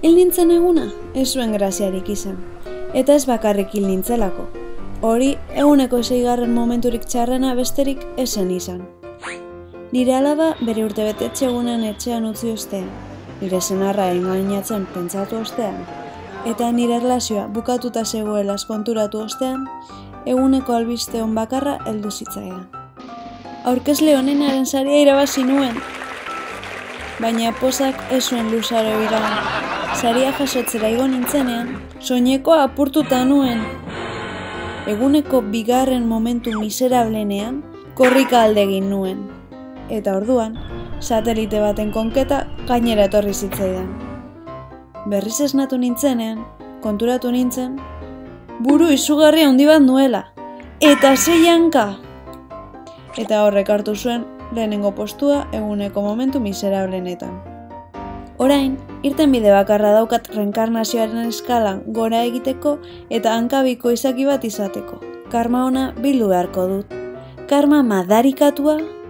Hil nintzen eguna, ez zuen graziarik izan, eta ez bakarrik hil nintzelako. Hori, eguneko 6. momenturik txarrena besterik esen izan. Nire alaba bere urtebetetxe egunen etxean utzi ostean, nire senarra engainatzen pentsatu ostean, eta nire erlazioa bukatuta zegoela konturatu ostean, eguneko albiste on bakarra heldu zitzaidan. Aurkezle honenaren saria irabazi nuen, baina pozak ez zuen luzaro iraun. Saria jasotzera igo nintzenean, soinekoa apurtuta nuen. Eguneko 2. momentu miserablenean, korrika alde egin nuen. Eta orduan, satelite baten konketa gainera etorri zitzaidan. Berriz esnatu nintzenean, konturatu nintzen, buru izugarri handi bat nuela. Eta 6 hanka! Eta horrek hartu zuen lehenengo postua eguneko momentu miserablenetan. Orain, irtenbide bakarra daukat reenkarnazioaren eskalan gora egiteko eta hankabiko izaki bat izateko. Karma ona bildu beharko dut. Karma madarikatua